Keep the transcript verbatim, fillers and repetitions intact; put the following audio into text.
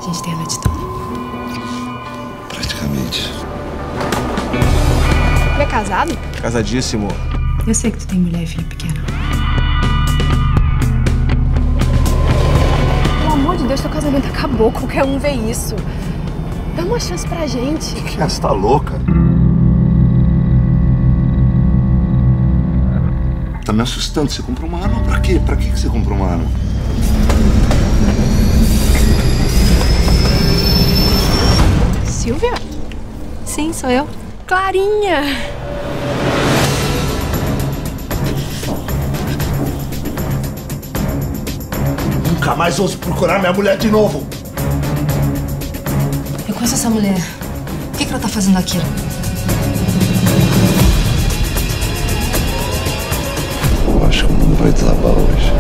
A gente tem a noite toda. Praticamente. Você é casado? Casadíssimo. Eu sei que tu tem mulher e filho pequeno. Pelo amor de Deus, teu casamento acabou. Qualquer um vê isso. Dá uma chance pra gente. O que é? Você tá louca? Tá me assustando. Você comprou uma arma pra quê? Pra que você comprou uma arma? Silvia? Sim, sou eu. Clarinha! Nunca mais ouse procurar minha mulher de novo. Eu conheço essa mulher. O que, que ela tá fazendo aqui? Eu acho que o mundo vai desabar hoje.